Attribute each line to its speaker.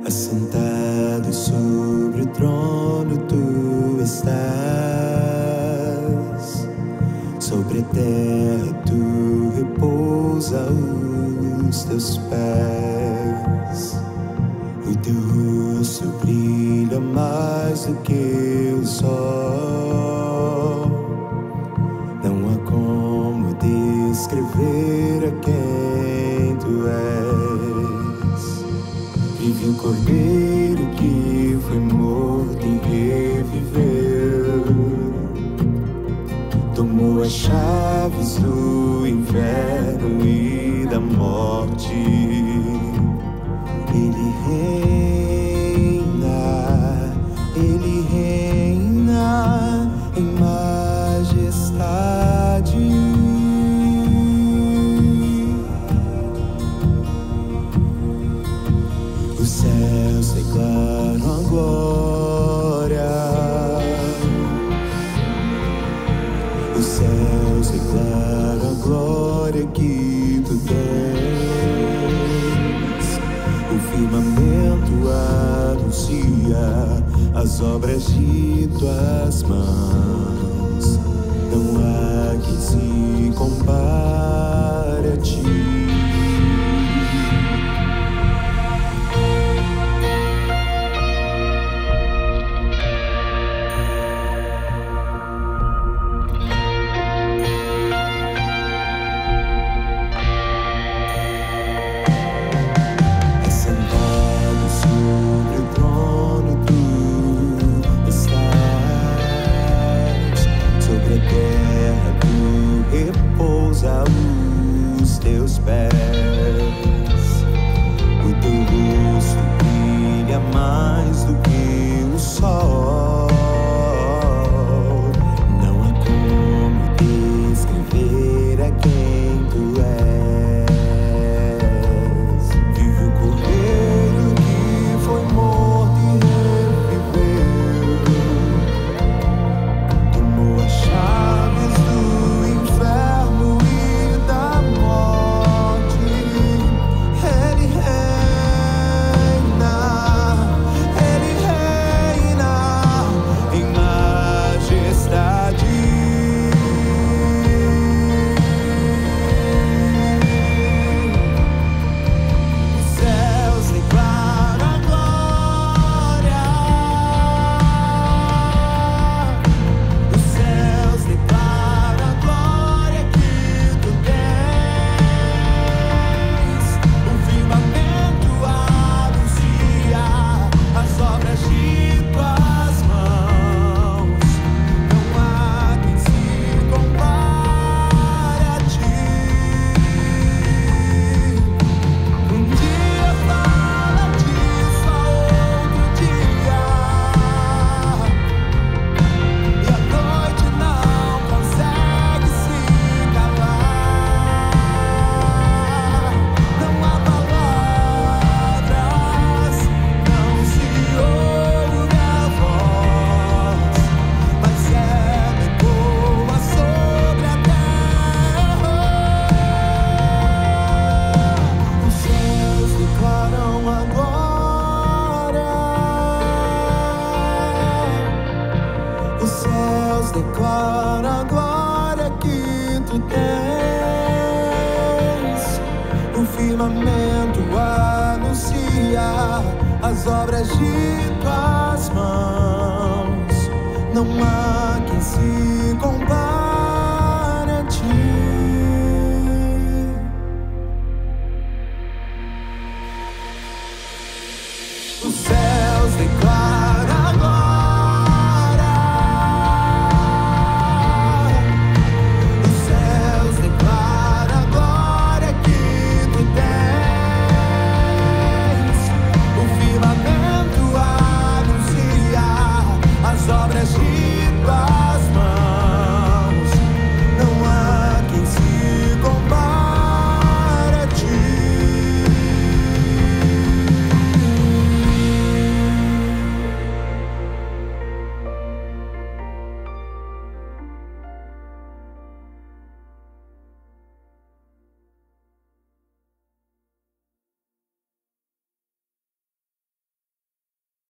Speaker 1: Assentado sobre o trono tu estás, sobre a terra tu repousa os teus pés. O teu rosto brilha mais do que o sol. Não há como descrever a quem tu és. Vive o cordeiro que foi morto e reviveu. Tomou as chaves do inferno e da morte. Ele reina em majestade. Os céus declaram a glória. Os céus declaram a glória que tu tens. O firmamento anuncia as obras de tuas mãos. Não há quem se compare a ti. Os teus pés, o teu rosto brilha mais do que o sol. Não há como descrever a quem tu és. Vive o cordeiro que foi morto e reviveu. Tomou as chaves do inferno e da morte. Ele reina em majestade. Os céus declaram a glória. Os céus declaram a glória que tu tens. O firmamento anuncia as obras de tuas mãos. Não há quem se compare a ti. Um dia fala disso a outro dia, e a noite não consegue se calar. Não há palavras, não se ouve a voz, mas ela ecoa sobre a terra. Os céus declaram a glória. Os céus declaram a glória que tu tens. O firmamento anuncia as obras de tuas